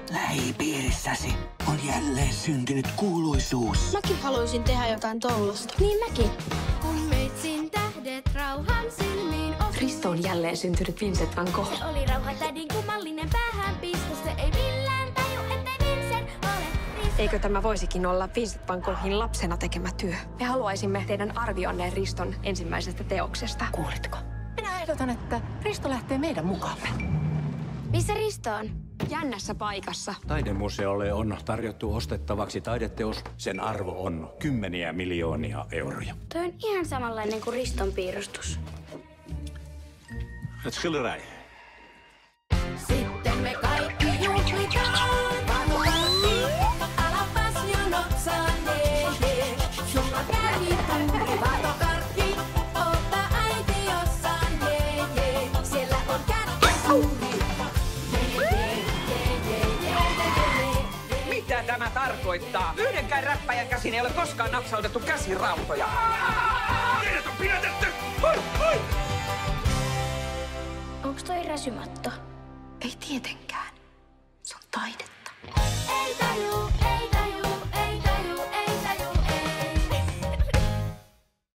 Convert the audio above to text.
Lähipiirissäsi on jälleen syntynyt kuuluisuus. Mäkin haluaisin tehdä jotain tollasta. Niin mäkin. Kun meitsin tähdet rauhan silmiin Risto on jälleen syntynyt Vincent van Gogh. Se oli rauhatädin kummallinen päähän pisto. Se ei millään taju, ettei Vincent ole Risto. Eikö tämä voisikin olla Vincent van Goghin lapsena tekemä työ? Me haluaisimme teidän arvionne Riston ensimmäisestä teoksesta. Kuulitko? Minä ehdotan, että Risto lähtee meidän mukaamme. Missä Risto on? Jännässä paikassa. Taidemuseolle on tarjottu ostettavaksi taideteos. Sen arvo on 10 miljoonia euroja. Toi on ihan samanlainen kuin Riston piirustus. Het schilderij. Sitten me kaikki juhlitaan. Alapas jonot saanee. Sulla kävi tuuri vaatokarkki. Ota äiti jossain jee. Siellä on kättä suuri. Mitä tämä tarkoittaa? Yhdenkään räppäjän käsin ei ole koskaan napsautettu käsirautoja. Meidät on pidätetty! Onks toi räsymatto? Ei tietenkään. Se on taidetta. Ei taju